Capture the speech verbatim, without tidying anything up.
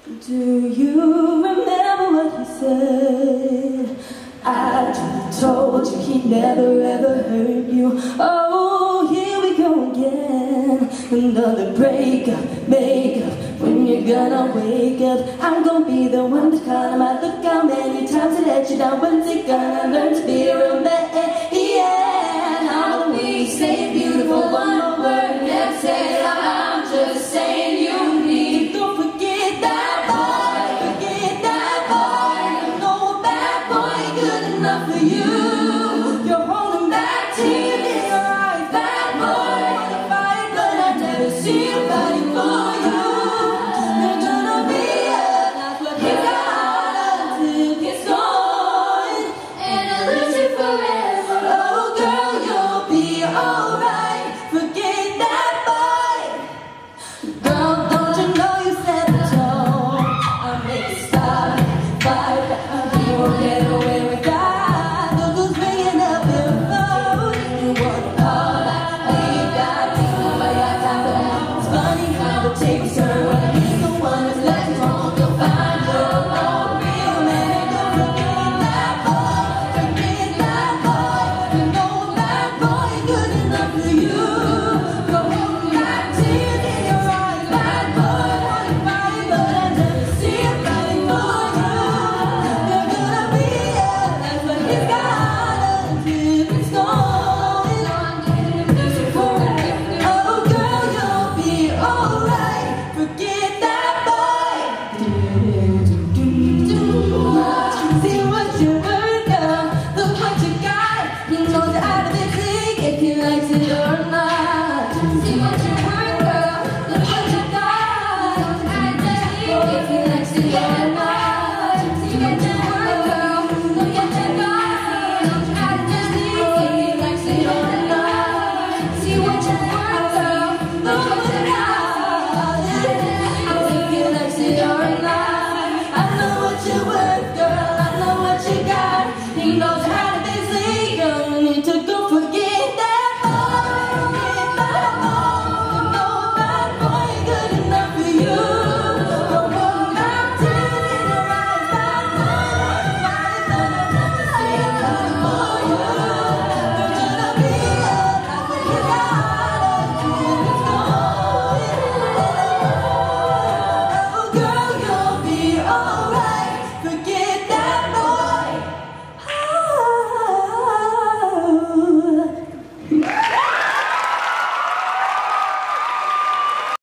Do you remember what he said? I told you he never ever hurt you. Oh, here we go again. Another breakup, makeup. When you're gonna wake up, I'm gonna be the one to call him out. Look how many times I let you down. When's it gonna learn to be a real man? Yeah, how do we say beautiful one?